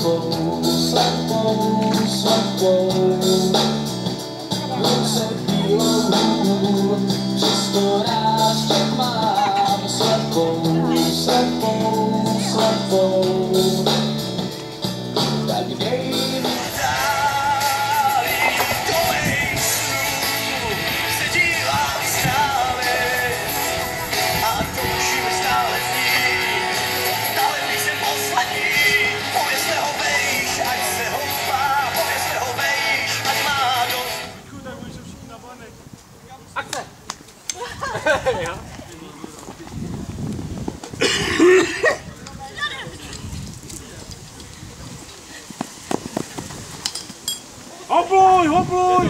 svatbou, svatbou, svatbou. Ruce bílou hůl, přesto rád tě mám. Svatbou, svatbou, svatbou. Tak dej mi akce! Jo. Hopluj, hopluj!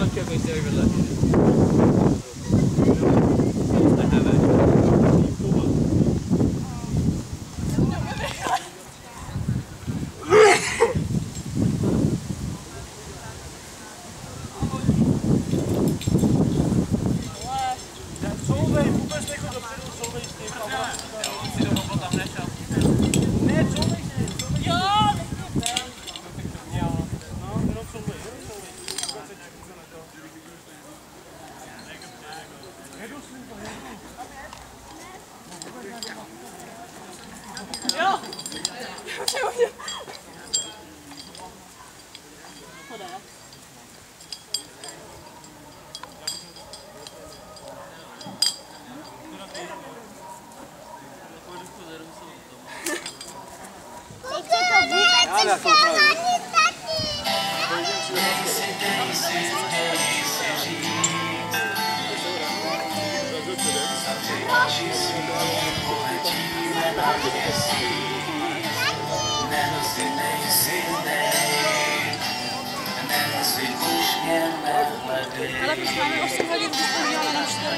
Ale už máme 8 hodin, když jsme udělali na 4.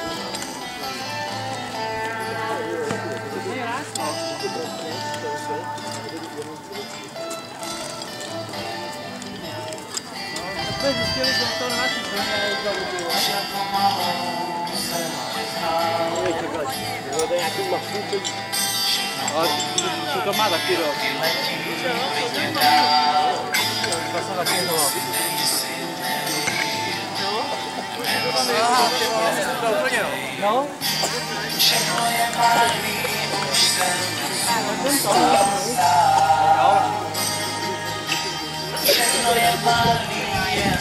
Jsme zjistili, že to naší filmě je zavodilo. To je nějaký machů, ale to má taky rok. To jsem taky hnul. No? všechno je malý, už jsem všechno je malý, jen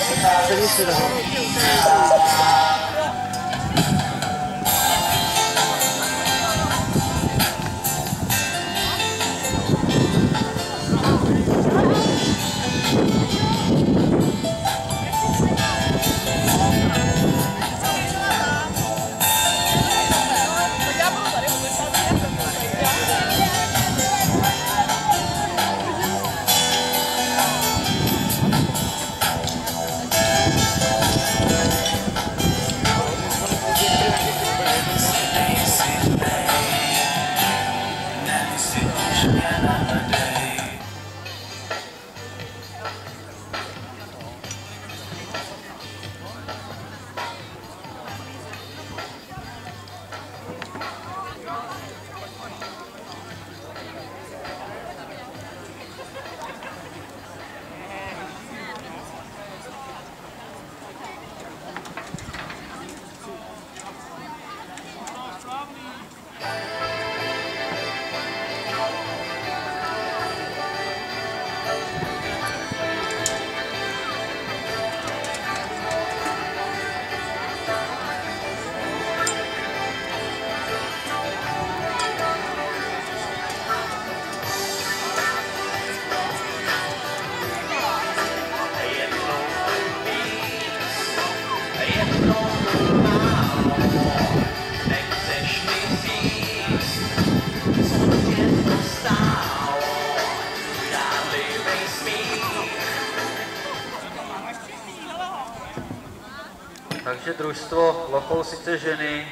Takže družstvo Lokolsice ženy,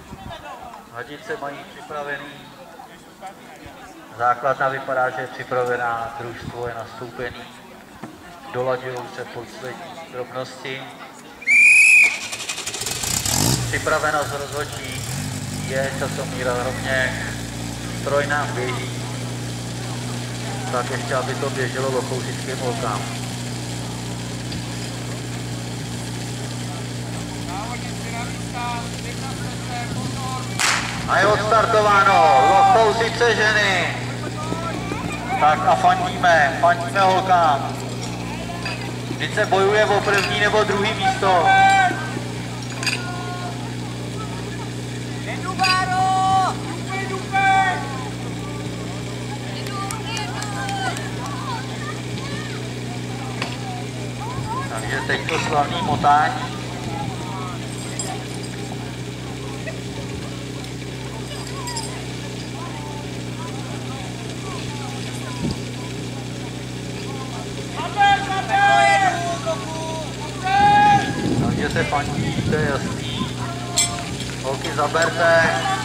hadice mají připravený, základna vypadá, že je připravená, družstvo je nastoupený, dolaďují se poslední drobnosti. Připravenost rozhodčí je Časomír Rovněk, stroj nám běží. tak ještě aby to běželo lokousickým holkám. A je odstartováno, Lokousice ženy. Tak a fandíme holkám. Vždyť se bojuje o první nebo druhý místo. Takže teď to slavný motání. Takže se fandí, to je jasný. Holky zaberte.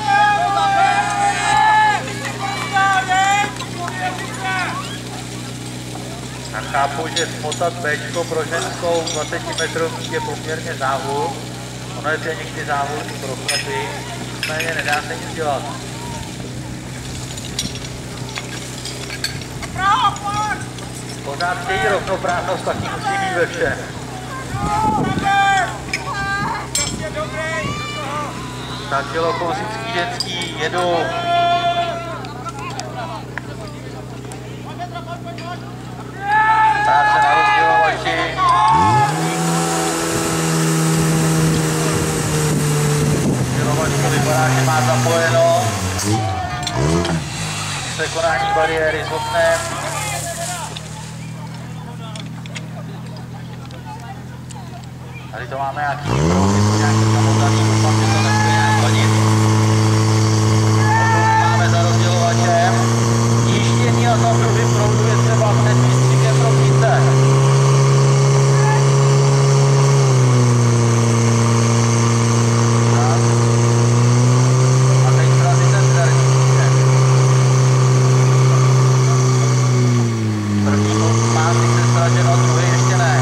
Já chápu, že smotat Bčko pro ženskou 20 metrový je poměrně závod. Ono je to někdy závod pro chlapy, nicméně nedá se nic dělat. Pořád chtějí rovnoprávnost, taky musí být ve všem. Takže Lokousický ženský jedou. Práce na rozdělovači. Rozdělovačka vypadá, že má zapojeno. Překonání bariéry s oknem. Tady to máme nějaký proud, nějaký zamotaný, doufám, že to nebude nějak vadit. Máme za rozdělovačem. Jištění a za druhým proudu je třeba před výstřikem rovnice. A teď srazí ten zdarní výstřik. První má sice sraženo, druhý ještě ne.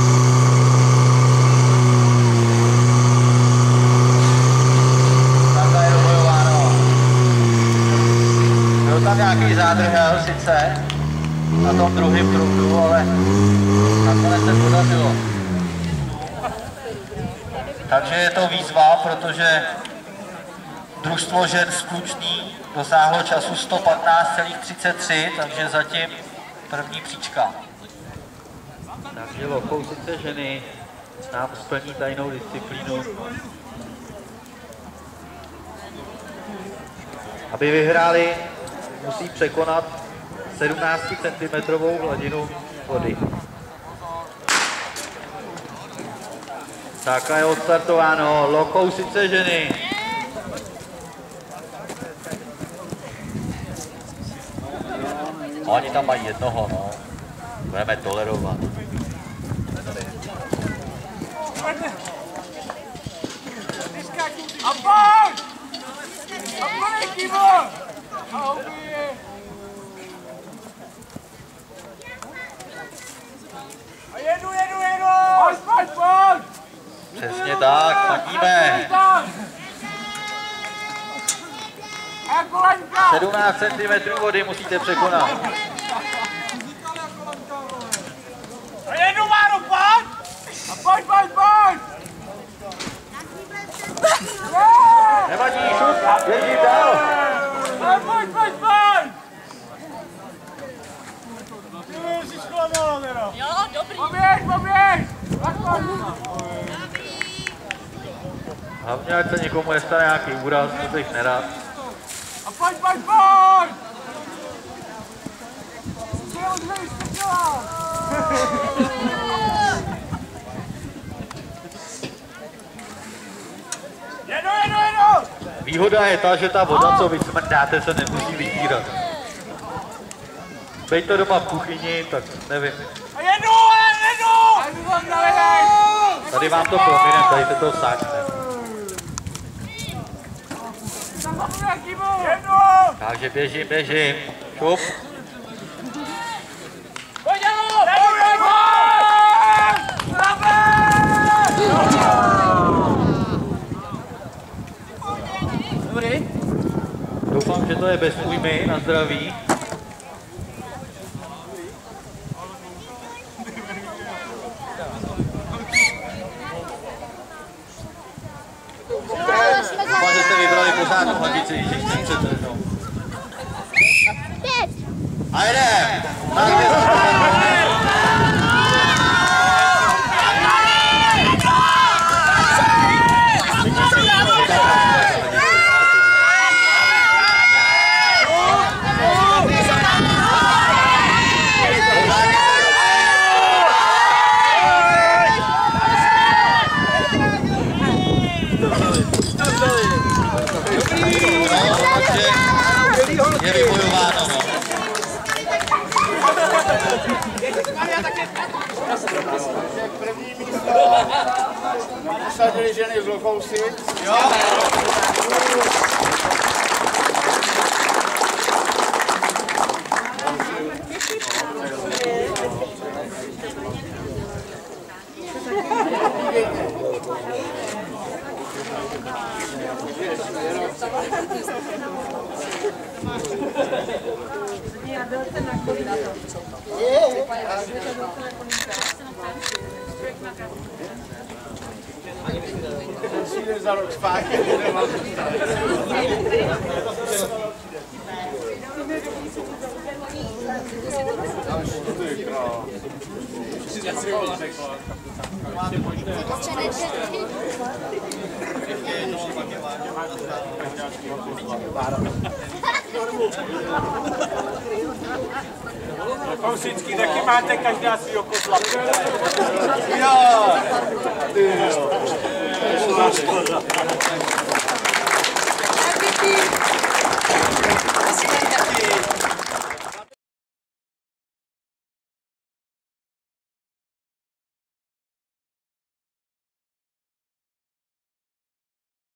Tam nějaký zádrhel sice na tom druhém proudu, ale nakonec se podařilo. Takže je to výzva, protože družstvo žen z Klučný dosáhlo času 115,33, takže zatím první příčka. Takže Lokousice ženy nám splní tajnou disciplínu. Aby vyhráli, musí překonat 17 cm hladinu vody. Tak a je odstartováno, Lokousice ženy. Oni tam mají jednoho, no. Budeme tolerovat. A pojď! A pojď, Kivo! A jedu! Pojď! Přesně tak, fandíme. 17 cm vody musíte překonat. A jedu, Máro, pojď! A pojď! Nevadí, šup, běžím dál. Pojď! Ty mi jsi zklamala, teda. Jo, dobrý. Poběž! Hlavně, ať se někomu nestane nějaký úraz, to bych nerad. A pojď! Jedu! Výhoda je ta, že ta voda, co vy smrdáte, se nemusí vytírat. Bejte to doma v kuchyni, tak nevím. A jedu! Tady vám to prominem, tady se to sákne. Takže běžím. Šup. Dobrý. Doufám, že to je bez újmy na zdraví. Vždycky chcete to. A jdem! Je vybojováno, no. První místo usadili ženy z Lochousy. Jo. Přijde za rok zpátky. Kousický taky máte každá svýho kozla. Jo! Ty jo.